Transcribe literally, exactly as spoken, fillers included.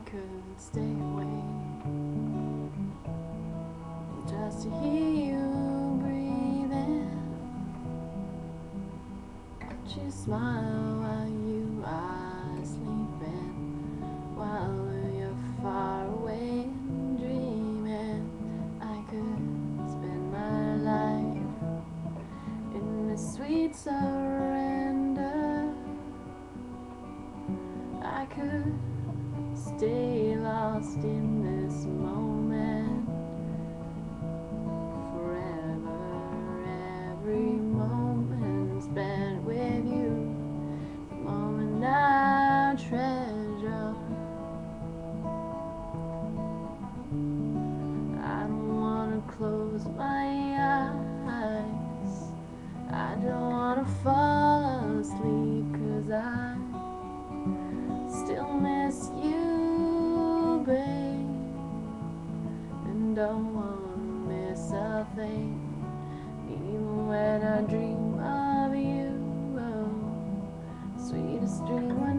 couldn't stay away just to hear you breathing. But you smile while you are sleeping, while you're far away and dreaming. I could spend my life in this sweet surrender. I could stay lost in this moment forever. Every moment spent with you, the moment I treasure. I don't want to close my eyes, I don't want to fall asleep, 'cause I still miss you, babe, and don't wanna miss a thing, even when I dream of you. Oh, sweetest dream when